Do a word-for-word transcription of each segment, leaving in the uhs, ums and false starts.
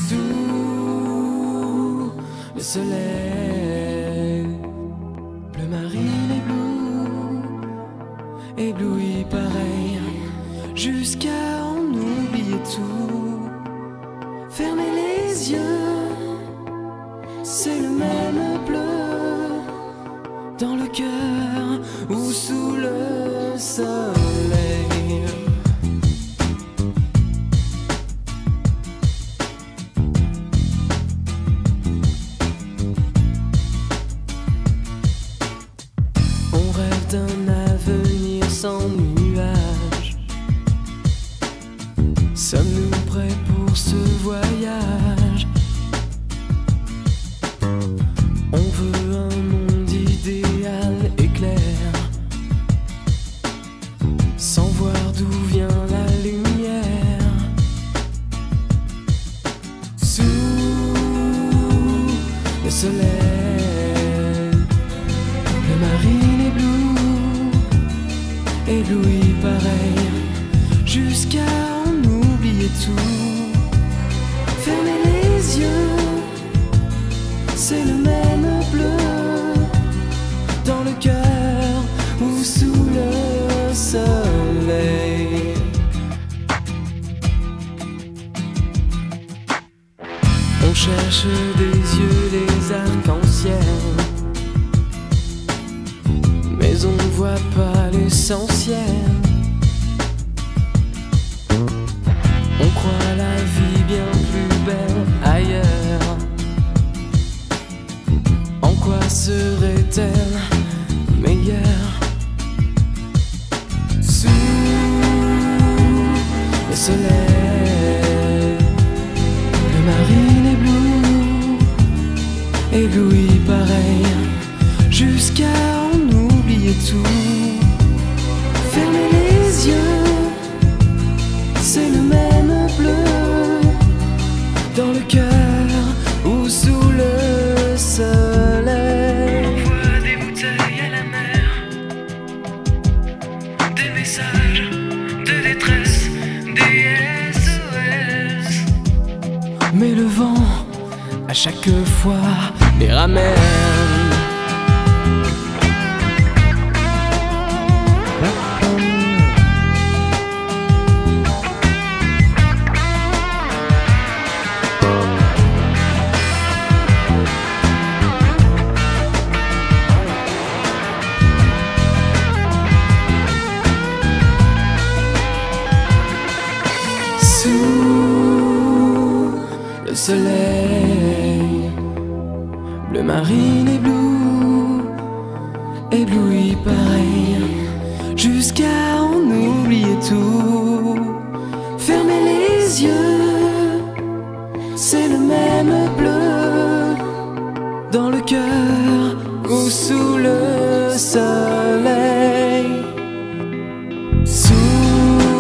Sous le soleil, bleu marine ébloui, ébloui pareil, jusqu'à en oublier tout. Fermez les yeux, c'est le même bleu dans le cœur ou sous le soleil. On rêve d'un avenir sans nuages. Sommes-nous prêts pour ce voyage? On veut un monde idéal et clair, sans voir d'où vient la lumière. Sous le soleil, le marine ébloui, ébloui pareil, jusqu'à en oublier tout. Fermez les yeux, c'est le même bleu dans le cœur ou sous le soleil. On cherche des yeux les arcs-en-ciel, mais on ne voit pas l'essentiel. On croit la vie bien plus belle ailleurs. En quoi serait-elle meilleure? Sous le soleil, le marine ébloui, ébloui pareil, jusqu'à en oublier tout. Fermez les yeux, c'est le même bleu dans le cœur ou sous le soleil. On voit des bouteilles à la mer, des messages de détresse, des S O S. Mais le vent, à chaque fois, les ramène. Sous le soleil, bleu marine ébloui, ébloui pareil, jusqu'à en oublier tout. Fermez les yeux, c'est le même bleu dans le cœur ou sous le soleil. Sous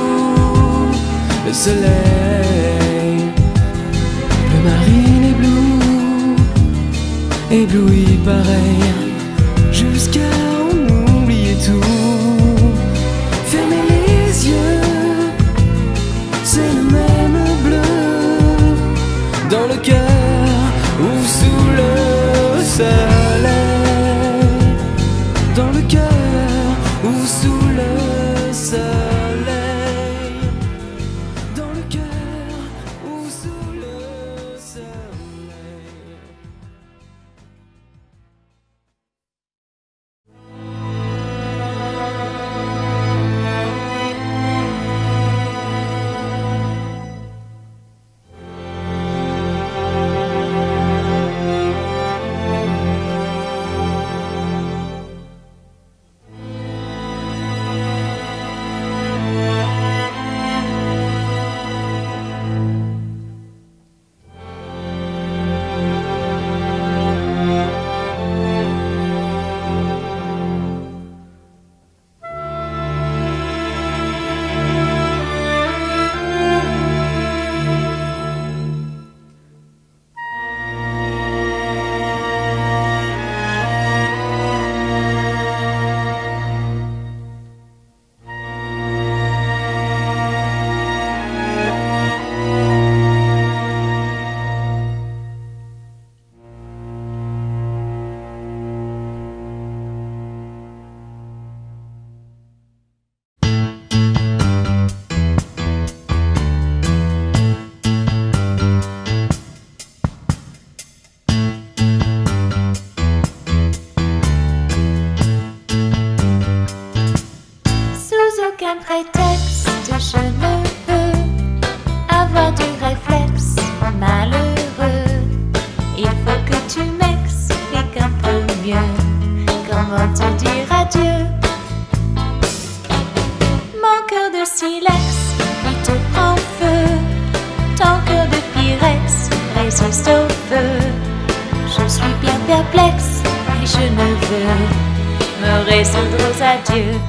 le soleil, le marine ébloui, ébloui pareil, jusqu'à en oublier tout. Fermez les yeux, c'est le même bleu dans le cœur ou sous le soleil, dans le cœur ou sous le soleil, dans le cœur ou sous le soleil. Comment te dire adieu? Mon cœur de silex qui te prend feu, ton cœur de pyrex résiste au feu. Je suis bien perplexe et je ne veux me résoudre aux adieux.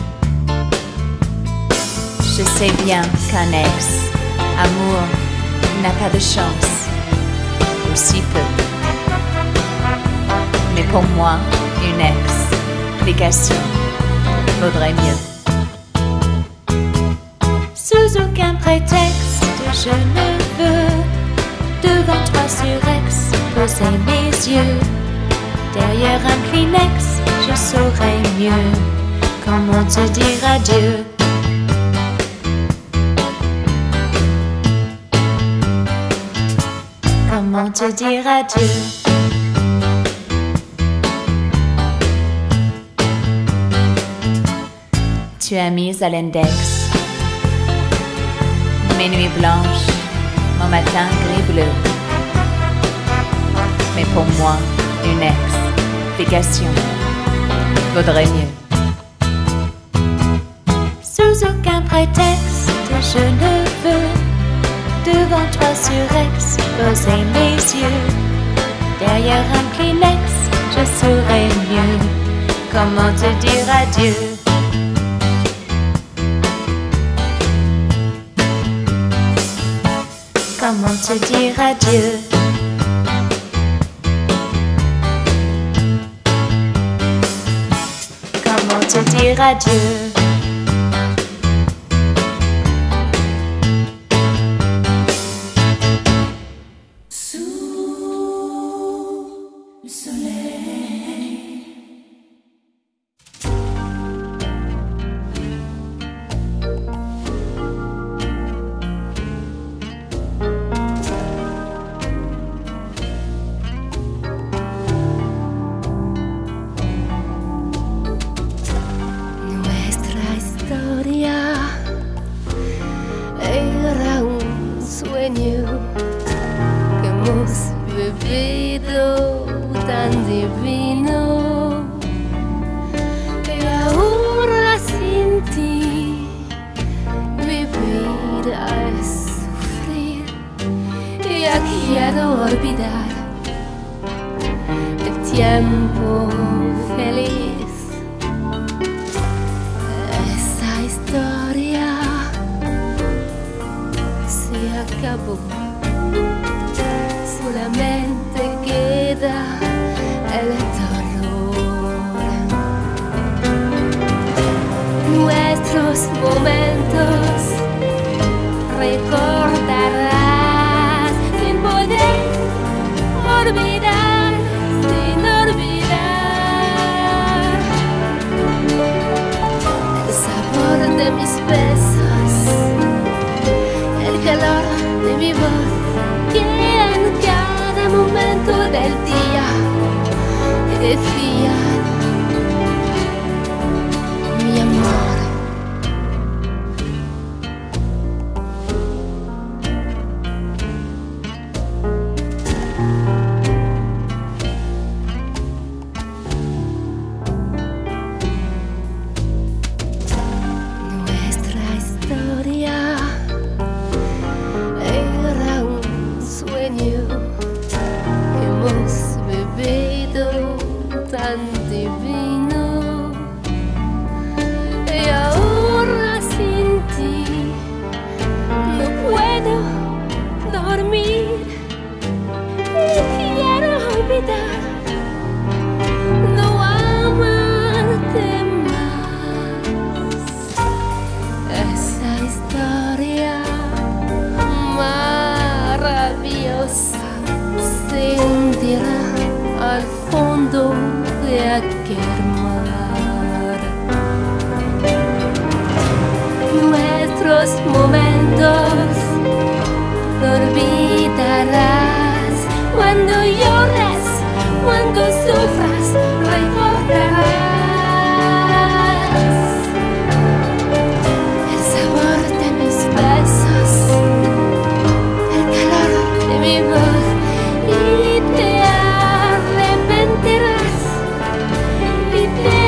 Je sais bien qu'un ex-amour n'a pas de chance, ou si peu. Mais pour moi, une explication vaudrait mieux. Sous aucun prétexte, je ne veux devant toi sur ex poser mes yeux. Derrière un Kleenex, je saurais mieux comment te dire adieu. Comment te dire adieu? Tu as mis à l'index mes nuits blanches, mon matin gris-bleu. Mais pour moi, une explication vaudrait mieux. Sous aucun prétexte, je ne veux devant toi sur ex poser mes yeux. Derrière un Kleenex, je saurais mieux comment te dire adieu. Comment te dire adieu? Comment te dire adieu? Era un sueño que hemos vivido tan divino, y ahora sin ti mi vida es sufrir. Ya quiero olvidar el tiempo feliz. Esa historia se acabó, solamente queda el dolor. Nuestros momentos recordarás sin poder olvidar, sin olvidar el sabor de mis besos, el calor de mi voz, que en cada momento del día te decían mi amor. Nuestra historia era un sueño que hemos vivido tan divino, y ahora sin ti no puedo dormir y quiero olvidar, no amarte más. Esa historia maravillosa se hundirá al fondo de aquel mar. Nuestros momentos no olvidarás, cuando llores, cuando sufras, recordarás el sabor de mis besos, el calor de mi voz, y te arrepentirás y te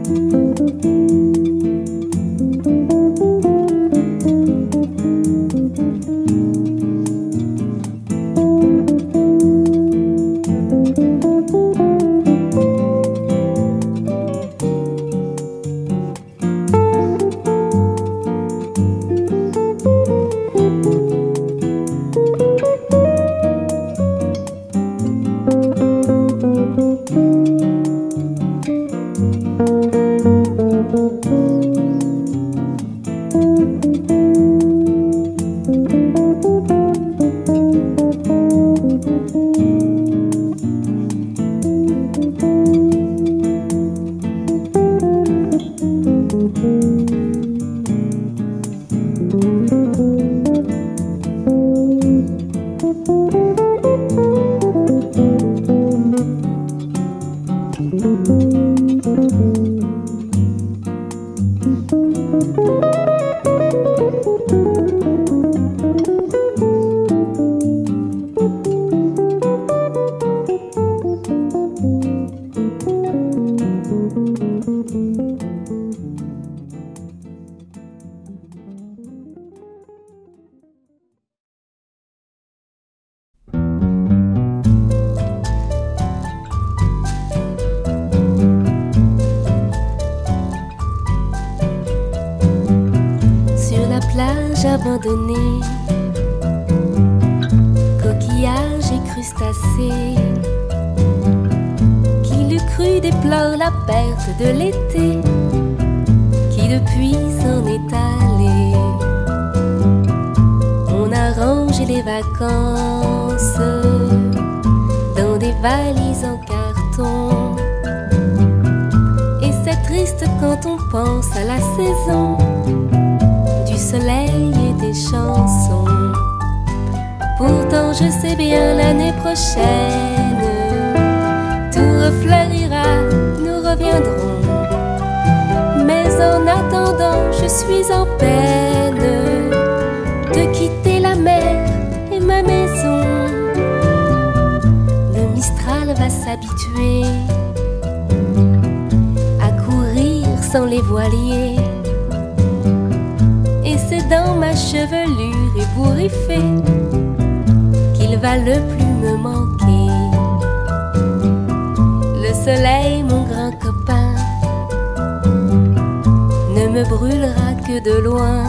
Abandonnés, coquillages et crustacés, qui l'eût cru déplore la perte de l'été, qui depuis s'en est allé. On a rangé les vacances dans des valises en carton, et c'est triste quand on pense à la saison du soleil et des chansons. Pourtant je sais bien l'année prochaine tout refleurira, nous reviendrons. Mais en attendant je suis en peine de quitter la mer et ma maison. Le Mistral va s'habituer à courir sans les voiliers, dans ma chevelure ébouriffée qu'il va le plus me manquer. Le soleil, mon grand copain, ne me brûlera que de loin,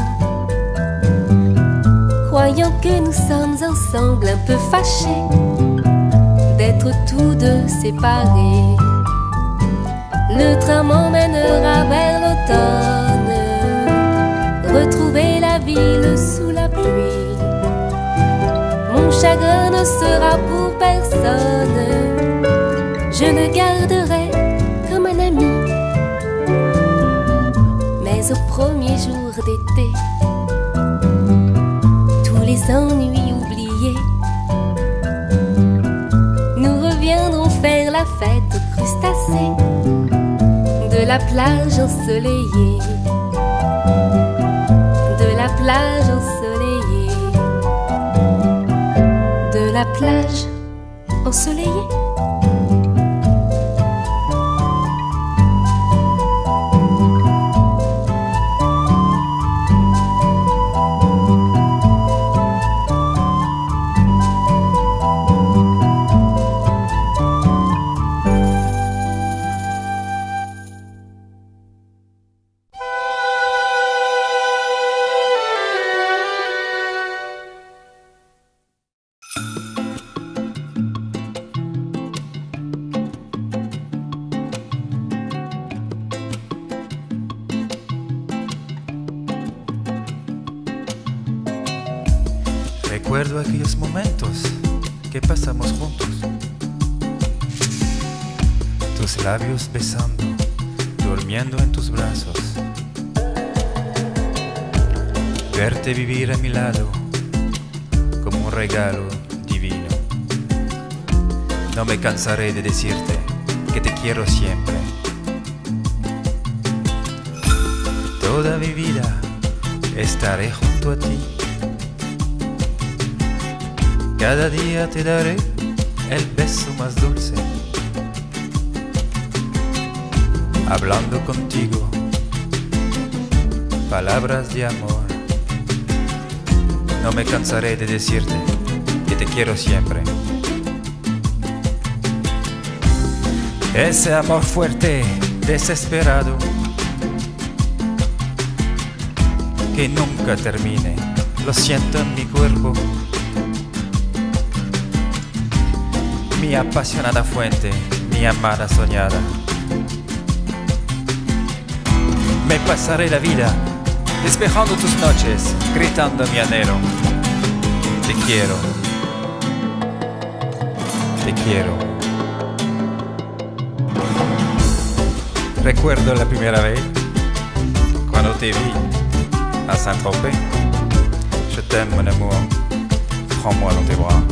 croyant que nous sommes ensemble un peu fâchés d'être tous deux séparés. Le train m'emmènera vers l'automne, retrouver la ville sous la pluie. Mon chagrin ne sera pour personne, je le garderai comme un ami. Mais au premier jour d'été, tous les ennuis oubliés, nous reviendrons faire la fête aux crustacés de la plage ensoleillée. De la plage ensoleillée, de la plage ensoleillée. Recuerdo aquellos momentos que pasamos juntos, tus labios besando, durmiendo en tus brazos, verte vivir a mi lado como un regalo divino. No me cansaré de decirte que te quiero siempre. Toda mi vida estaré junto a ti. Cada día te daré el beso más dulce. hablando contigo, palabras de amor. No me cansaré de decirte que te quiero siempre. Ese amor fuerte, desesperado, que nunca termine, lo siento en mi cuerpo. Mi apasionada fuente, mi amada soñada. Me pasaré la vida despejando tus noches, gritando mi anhelo. Te quiero, te quiero. Recuerdo la primera vez cuando te vi a Saint-Tropez. Je t'aime mon amour, prends-moi dans tes bras.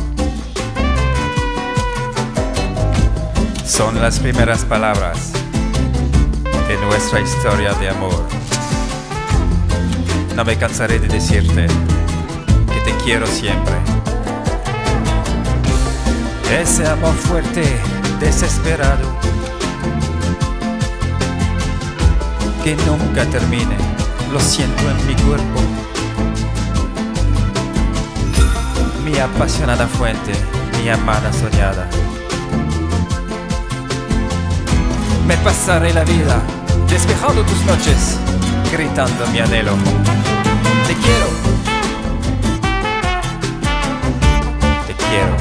Son las primeras palabras de nuestra historia de amor. No me cansaré de decirte que te quiero siempre. Ese amor fuerte, desesperado, que nunca termine, lo siento en mi cuerpo. Mi apasionada fuente, mi amada soñada. Me pasaré la vida despejando tus noches, gritando mi anhelo. Te quiero, te quiero.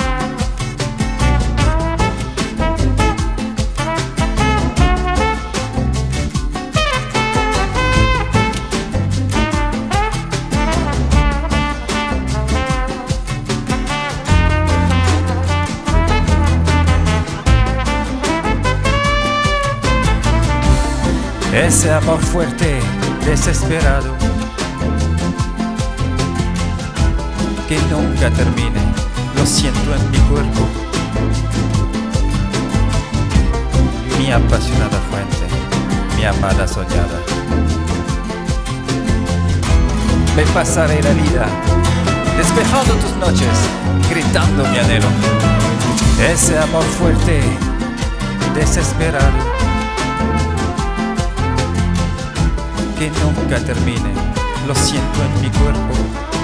Ese amor fuerte, desesperado, que nunca termine, lo siento en mi cuerpo. Mi apasionada fuente, mi amada soñada. Me pasaré la vida despejando tus noches, gritando mi anhelo. Ese amor fuerte, desesperado, que nunca termine, lo siento en mi cuerpo.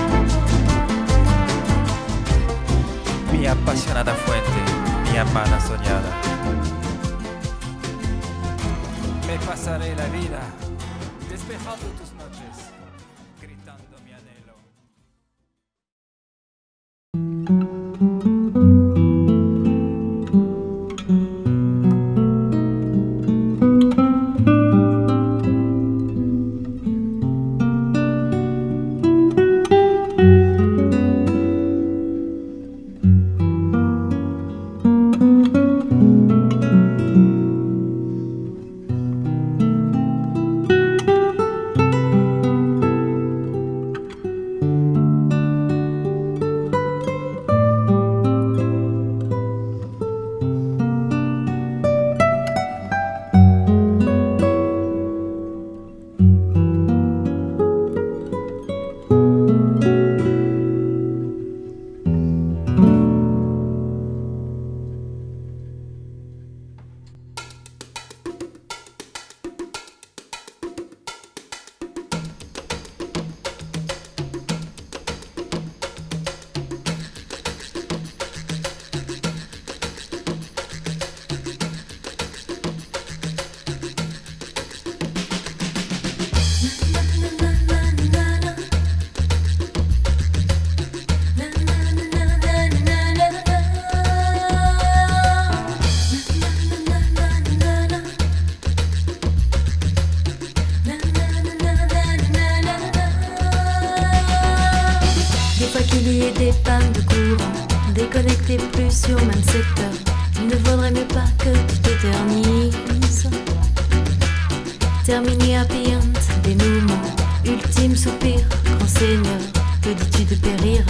Mi apasionada fuente, mi amada soñada. Me pasaré la vida despejando tus noches, gritando mi anhelo. Des pannes de courant, déconnecté plus sur même secteur. Il ne vaudrait mieux pas que tout éternise. Terminé happy end, dénouement, ultime soupir, grand seigneur. Que dis-tu de périr?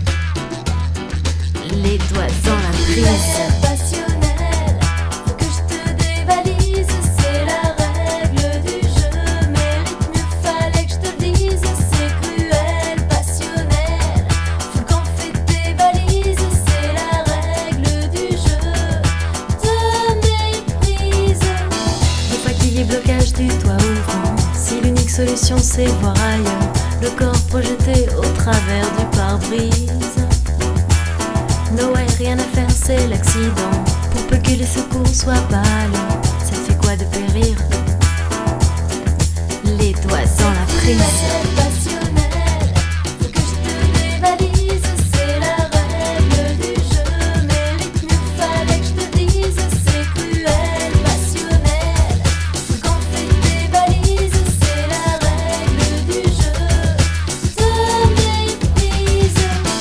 Les doigts dans la prise. Passionnel, faut que je te dévalise, c'est la règle du jeu. Mérite mieux, fallait que je te le dise, c'est cruel, passionnel. Faut qu'en fait tes valises, c'est la règle du jeu. Te méprise. Des fois qu'il y ait cache du toit au vent. Si l'unique solution c'est voir ailleurs, le corps projeté au travers du pare-brise. No way, rien à faire, c'est l'accident. Pour peu que les secours soient pas là, ça te fait quoi de périr? Les doigts dans la prise. Passionnel, faut que je te dévalise, c'est la règle du jeu. Mérite mieux, fallait que je te dise, c'est cruel. Passionnel, faut qu'on fait des valises, c'est la règle du jeu. Te méprise.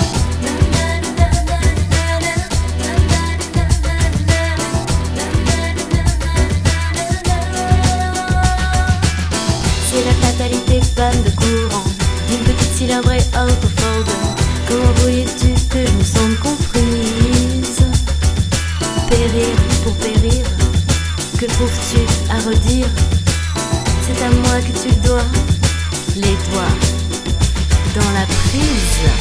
C'est la fatalité, panne de courant d'une petite cylindrée autofolder. Comment voyais-tu que je me sente comprise? Périr pour périr, que trouves-tu à redire? C'est à moi que tu le dois, les doigts dans la prise.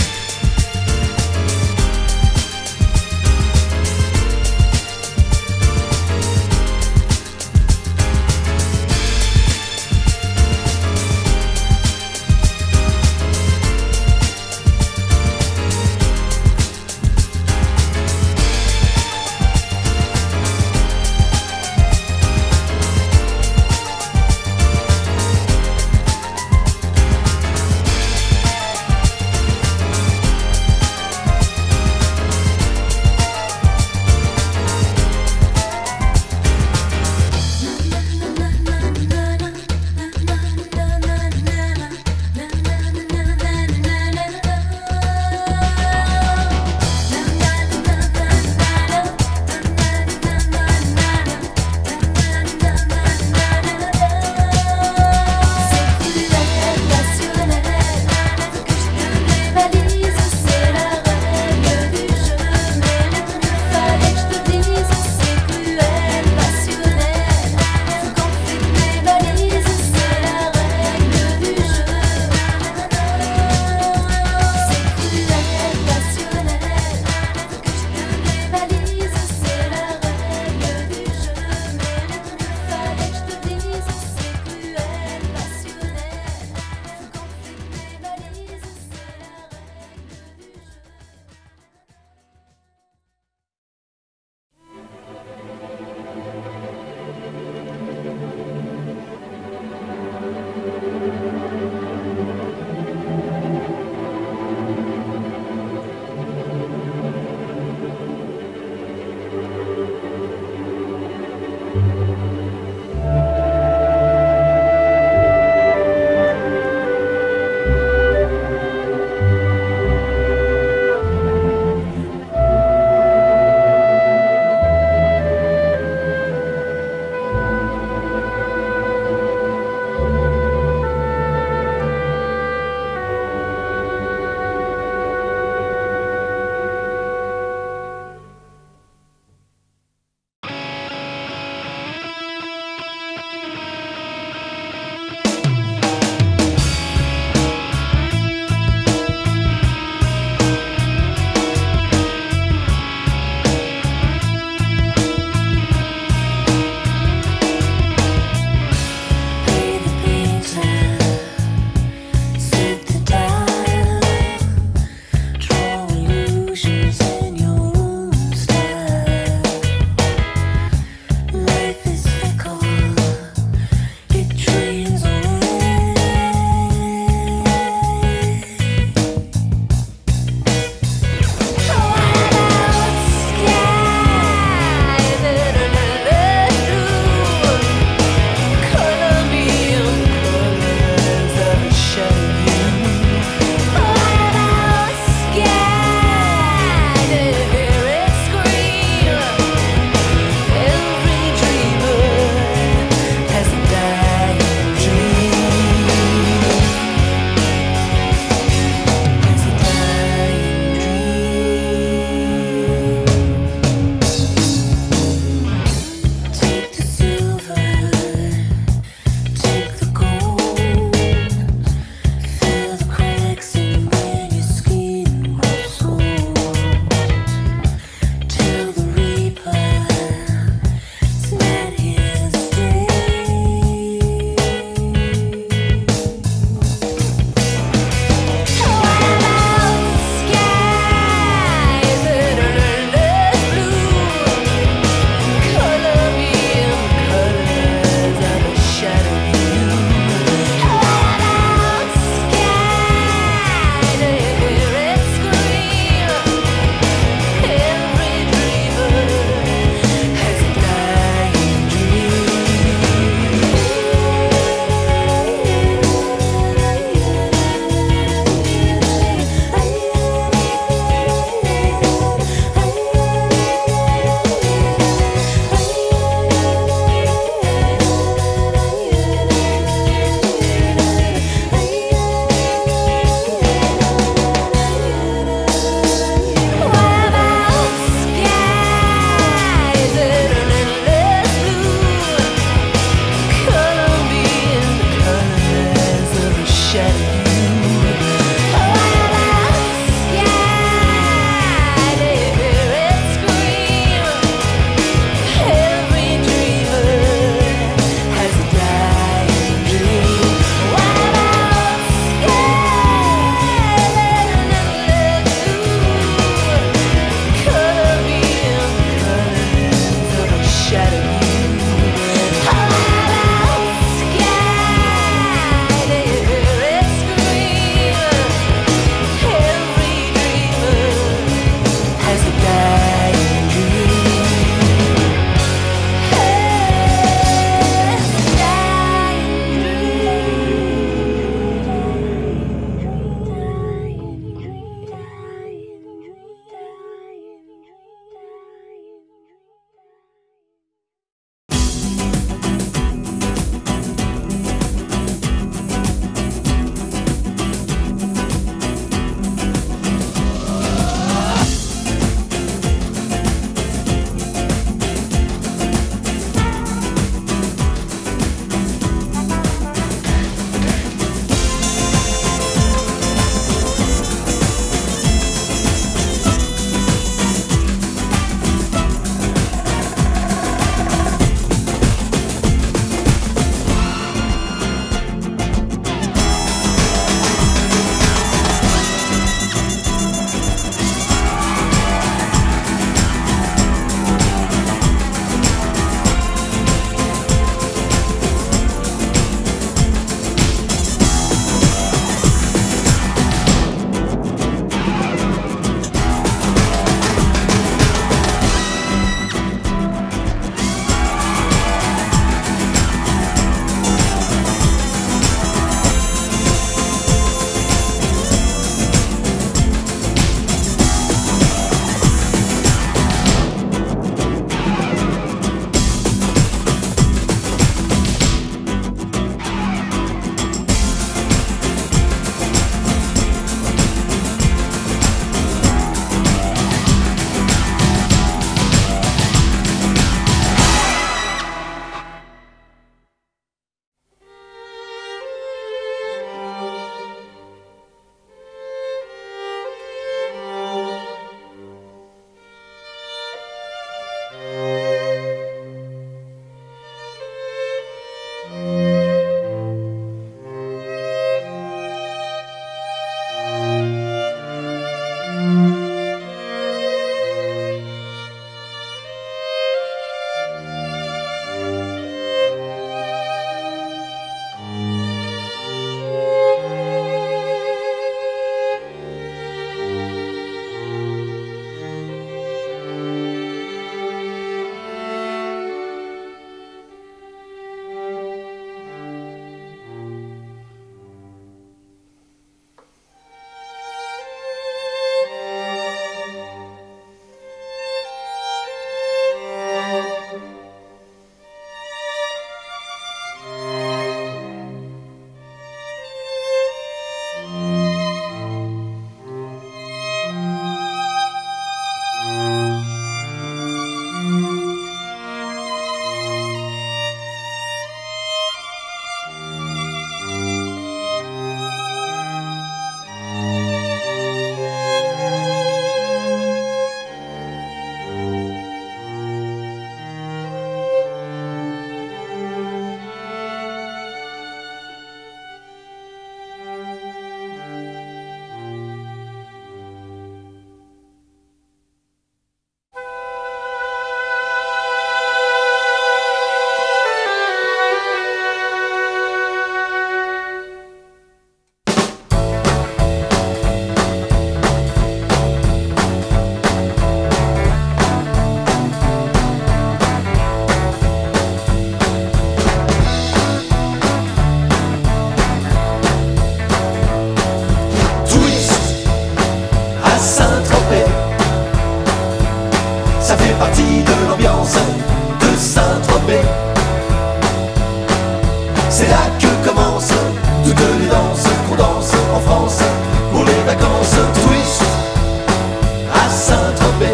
C'est là que commencent toutes les danses qu'on danse en France pour les vacances. Twist à Saint-Tropez,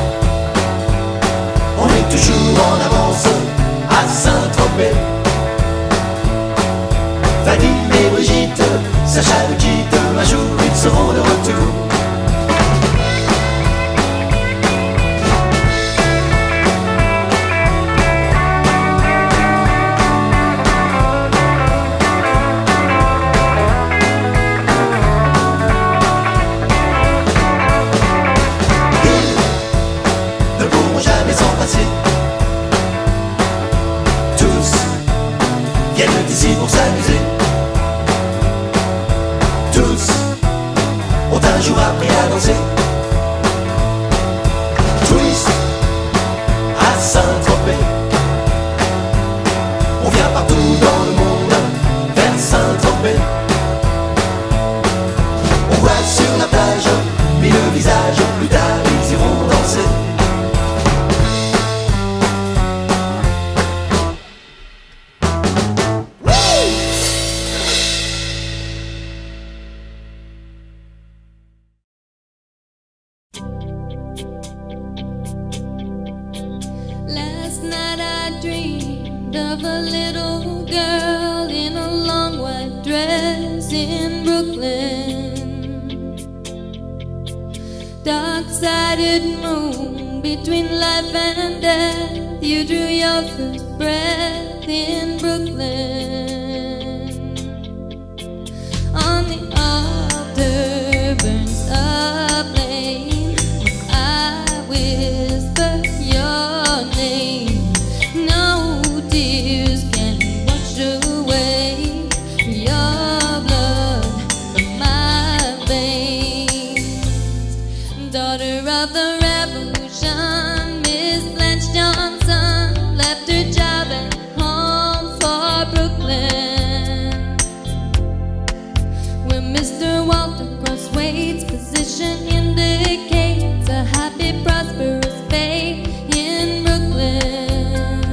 on est toujours en avance à Saint-Tropez. Vadim et Brigitte, Sacha le quitte, un jour ils seront de retour. Ici pour s'amuser. Tous ont un jour appris à danser. Twist à Saint-Tropez, on vient partout dans le monde vers Saint-Tropez. On voit sur la plage mille visages, plus tard ils iront danser. Last night I dreamed of a little girl in a long white dress in Brooklyn. Dark-sided moon between life and death, you drew your first breath in Brooklyn. On the altar burns a flame, I whisper your name. No tears can wash away your blood from my veins. Daughter of the revolution, Miss Blanche Johnson left her job at home for Brooklyn, where Mister Walter Crosswade's position indicates a happy, prosperous fate in Brooklyn.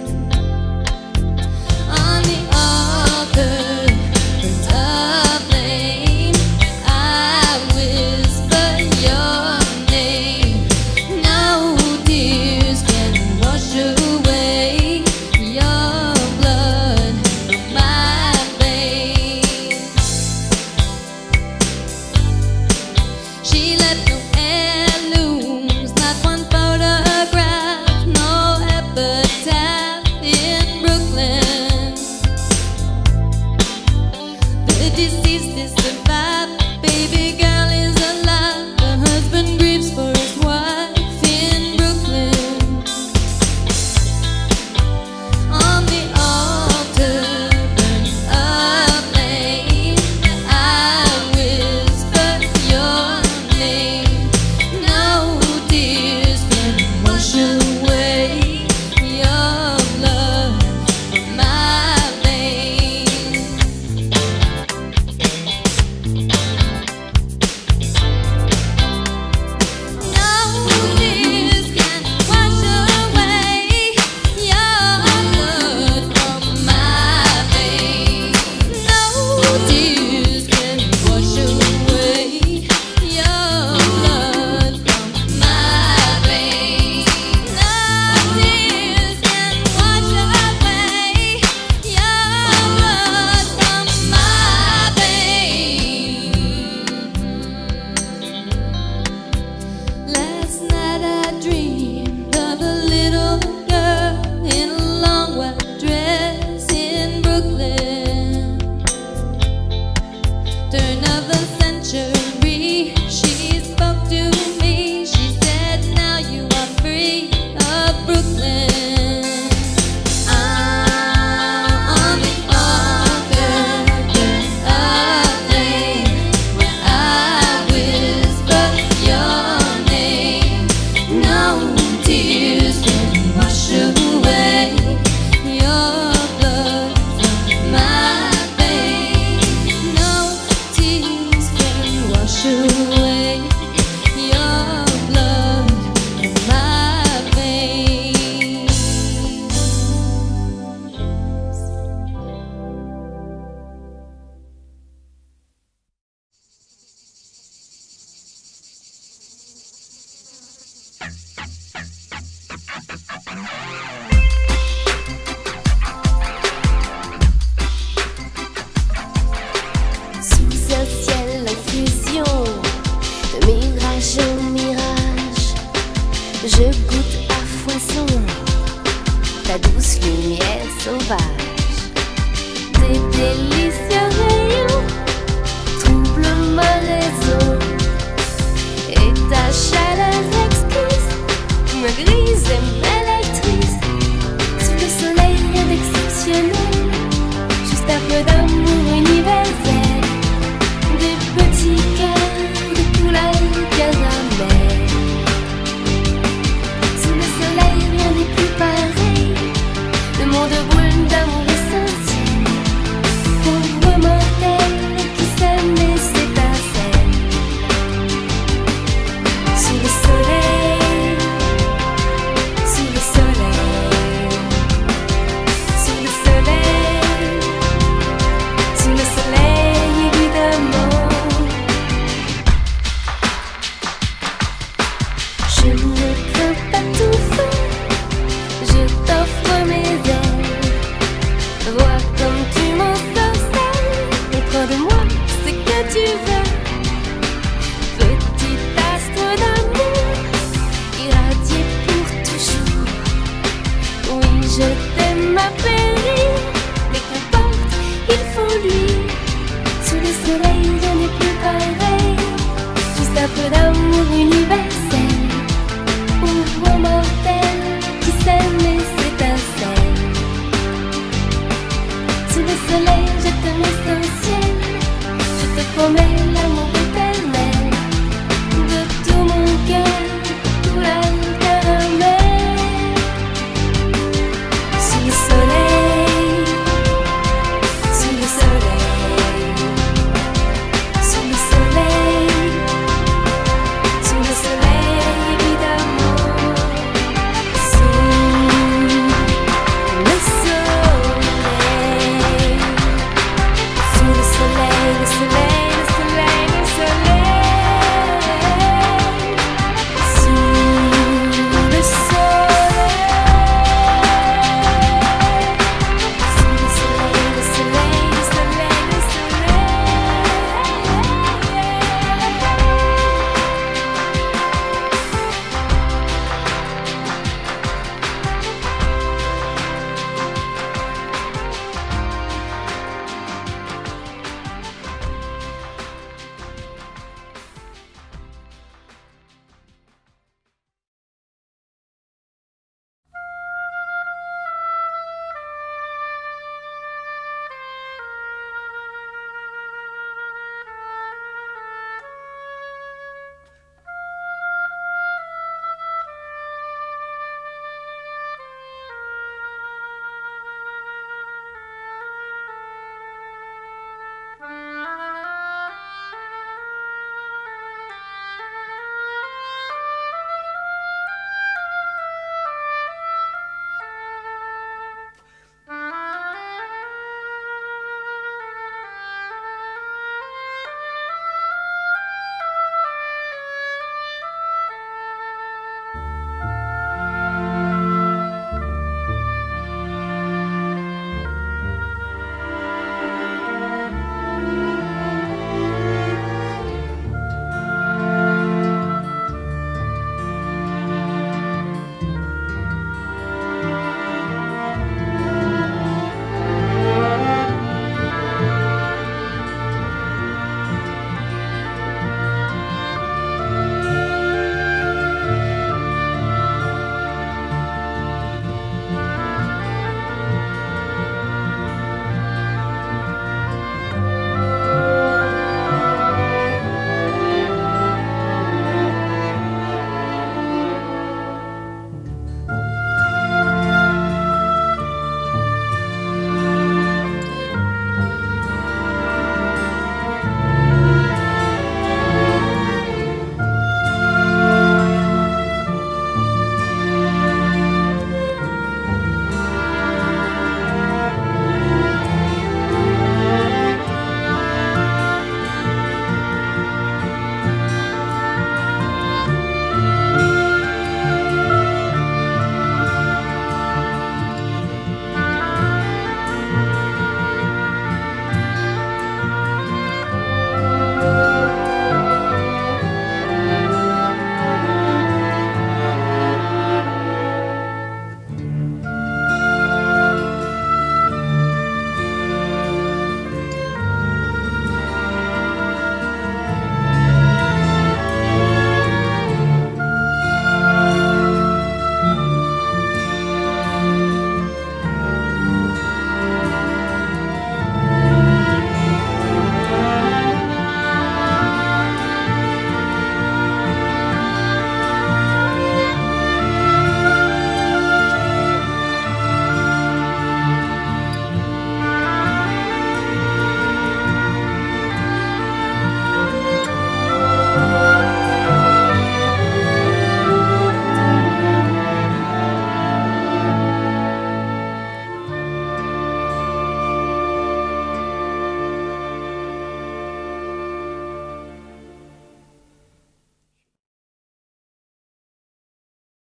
On the altar burns a flame, I whisper your name. No tears can wash away your blood from my veins. She left no heirlooms, not one photograph, no epitaph in Brooklyn. The deceased is survived, baby girl is alive, the husband grieves for his wife in Brooklyn. On the altar burns a flame, I whisper your name. No tears can wash away your blood from my veins. Je goûte à foison ta douce lumière sauvage, tes délicieux rayons troublent ma raison, et ta chaleur exquise me grise et m'électrise. Sous le soleil rien d'exceptionnel, juste un peu d'amour universel, des petits cœurs de couleur caramel. Sous le soleil rien n'est plus pareil, le monde brûle d'amour essentiel, pauvre mortel qui s'aime et s'étincelle. Sous le soleil, sous le soleil, sous le soleil, sous le soleil évidemment. Je ne crains pas tout faire, je t'offre mes ailes. Vois comme tu m'ensorcelles et prends de moi ce que tu veux. Petit astre d'amour, irradié pour toujours. Oui, je t'aime à périr, mais qu'importe, il faut lui. Sous le soleil, rien n'est plus pareil, juste un peu d'amour universel, pauvre mortel qui s'aime et s'étincelle. Sous le soleil, je t'aime essentiel, je te promets la